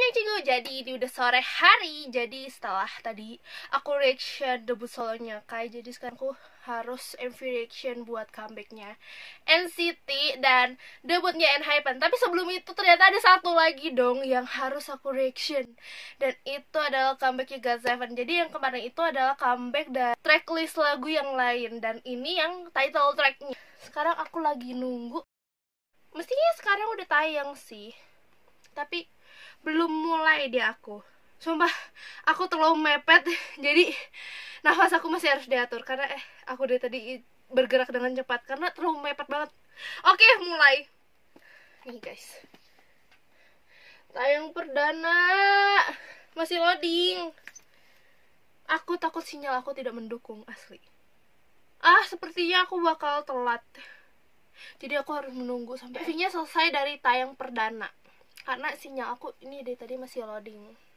Cinggu, jadi ini udah sore hari. Jadi setelah tadi aku reaction debut solonya Kai, jadi sekarang aku harus MV reaction buat comebacknya NCT dan debutnya ENHYPEN. Tapi sebelum itu ternyata ada satu lagi dong yang harus aku reaction, dan itu adalah comebacknya GOT7. Jadi yang kemarin itu adalah comeback dan tracklist lagu yang lain, dan ini yang title tracknya. Sekarang aku lagi nunggu, mestinya sekarang udah tayang sih, tapi belum mulai deh aku. Sumpah, aku terlalu mepet, jadi nafas aku masih harus diatur karena aku dari tadi bergerak dengan cepat karena terlalu mepet banget. Oke, mulai. Nih guys, tayang perdana, masih loading. Aku takut sinyal aku tidak mendukung, asli. Sepertinya aku bakal telat, jadi aku harus menunggu sampai MV-nya selesai dari tayang perdana karena sinyal aku ini dari tadi masih loading.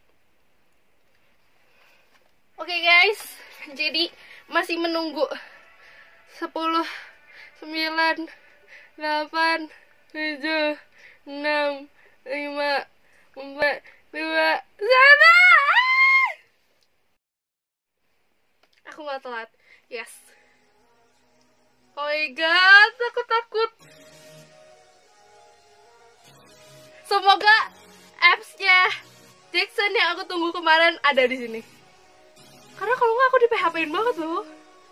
Oke guys, jadi masih menunggu. 10, 9, 8, 7, 6, 5, 4, 2, 1. Aku gak telat. Yes. Oh my god, aku takut. Semoga apps-nya Jackson yang aku tunggu kemarin ada di sini. Karena kalau nggak aku di PHP-in banget loh.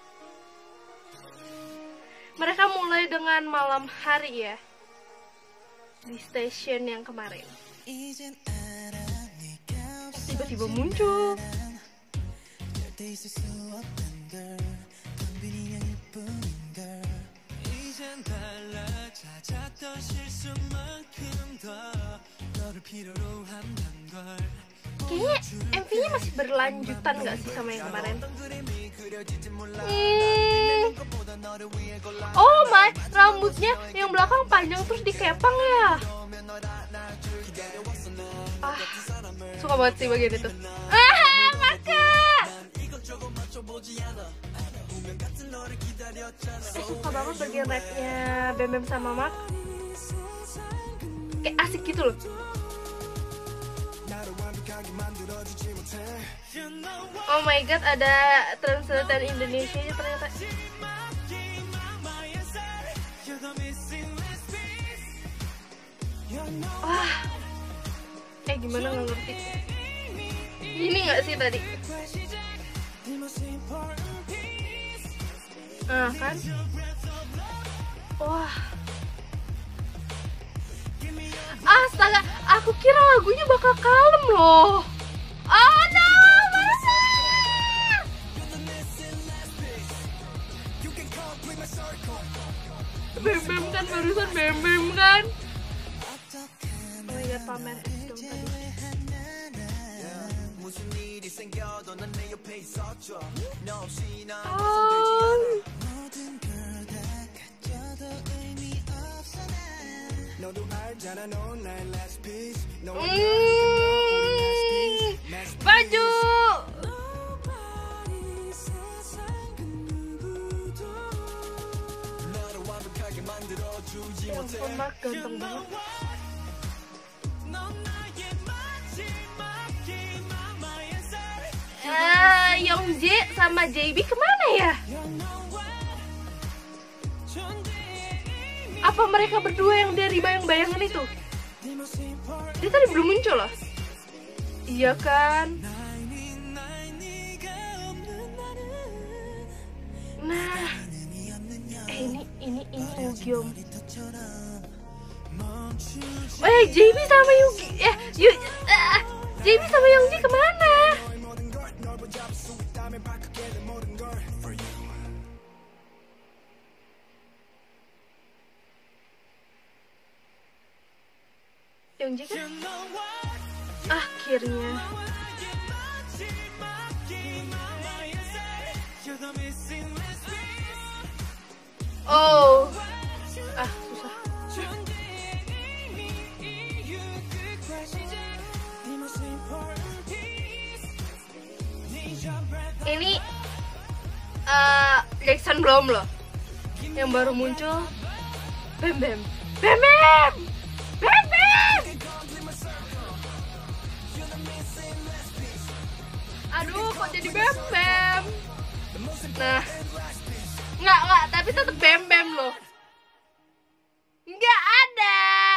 Mereka mulai dengan malam hari ya, di station yang kemarin. Tiba-tiba muncul. Kayaknya MV-nya masih berlanjutan gak sih sama yang kemarin? Oh my, rambutnya yang belakang panjang terus dikepang ya. Suka banget sih bagian itu. Maka suka banget bagian rapnya Bam Bam sama Mark. Kayak asik gitu loh. Oh my god, ada translator Indonesia nya ternyata. Gimana nggak ngerti. Ini nggak sih tadi? Kan? Wah. Astaga, aku kira lagunya bakal kalem loh. Oh no, masa? Bam Bam kan, barusan Bam Bam kan. Oh my god, pamer dong tadi. Baju. Ya ampun, Mark ganteng banget. Youngj sama JB kemana ya? Apa mereka berdua yang dari bayang-bayangan itu? Dia tadi belum muncul loh. Iya kan? Nah, ini Wookyung. JB sama Yugi. JB sama Youngj kemana? Youngj kan? Akhirnya. Susah. Ini Jackson belum loh. Yang baru muncul Bam Bam. Bam Bam! Bam Bam! Aduh, kok jadi Bam Bam? Nah, nggak, tapi tetap Bam Bam loh. Nggak ada.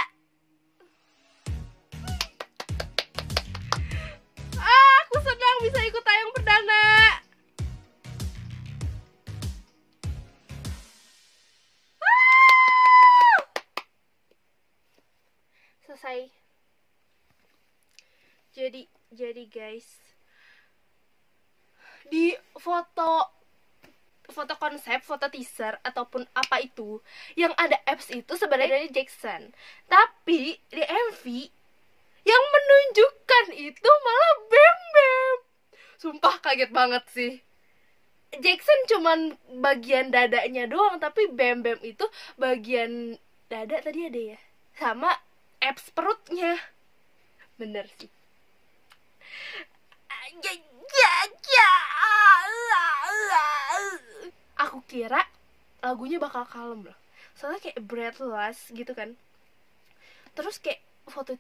Aku senang bisa ikut tayang perdana. Selesai. Jadi guys, di foto konsep, foto teaser ataupun apa itu yang ada apps itu sebenarnya dari Jackson, tapi di MV yang menunjukkan itu malah Bam Bam. Sumpah kaget banget sih. Jackson cuman bagian dadanya doang, tapi Bam Bam itu bagian dada tadi ada ya, sama apps perutnya. Bener sih. Aku kira lagunya bakal kalem loh, soalnya kayak breathless gitu kan. Terus kayak foto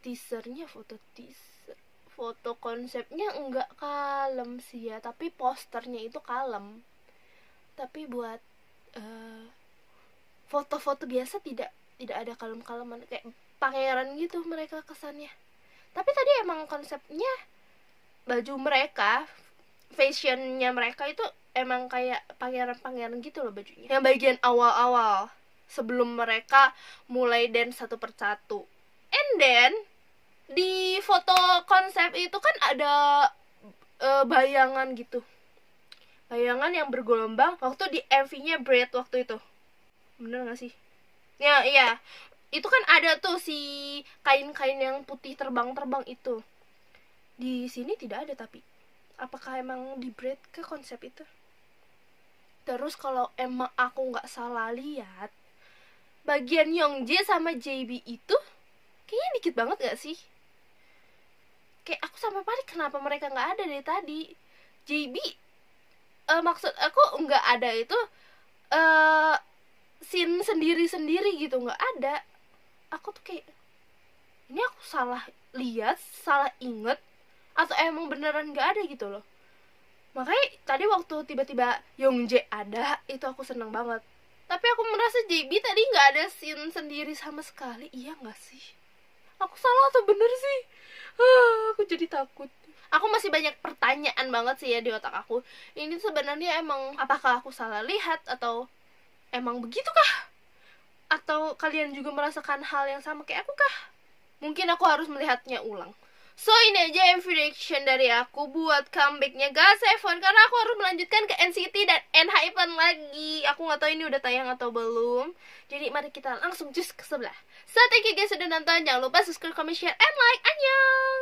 konsepnya enggak kalem sih ya, tapi posternya itu kalem. Tapi buat foto-foto biasa tidak ada kalem-kaleman, kayak pangeran gitu mereka kesannya. Tapi tadi emang konsepnya baju mereka, fashionnya mereka itu emang kayak pangeran-pangeran gitu loh bajunya. Yang bagian awal-awal sebelum mereka mulai dance satu persatu. And then di foto konsep itu kan ada bayangan gitu. Bayangan yang bergelombang waktu di MV-nya Bread waktu itu. Bener gak sih? Ya, iya. Itu kan ada tuh si kain-kain yang putih terbang-terbang itu. Di sini tidak ada, tapi apakah emang di Bread ke konsep itu? Terus kalau emang aku nggak salah lihat, bagian Youngjae sama JB itu kayaknya dikit banget gak sih? Kayak aku sampai panik kenapa mereka nggak ada dari tadi. JB maksud aku nggak ada itu scene sendiri-sendiri gitu, nggak ada. Aku tuh kayak, ini aku salah lihat, salah inget, atau emang beneran nggak ada gitu loh. Makanya tadi waktu tiba-tiba Youngjae ada, itu aku seneng banget. Tapi aku merasa JB tadi nggak ada scene sendiri sama sekali. Iya nggak sih? Aku salah atau bener sih? Aku jadi takut. Aku masih banyak pertanyaan banget sih ya di otak aku. Ini sebenarnya emang apakah aku salah lihat atau emang begitukah? Atau kalian juga merasakan hal yang sama kayak aku kah? Mungkin aku harus melihatnya ulang. So ini aja MV reaction dari aku buat comebacknya GOT7, karena aku harus melanjutkan ke NCT dan ENHYPEN lagi. Aku gak tahu ini udah tayang atau belum. Jadi mari kita langsung cus ke sebelah. So thank you guys sudah nonton. Jangan lupa subscribe, comment, share, and like. Annyeong.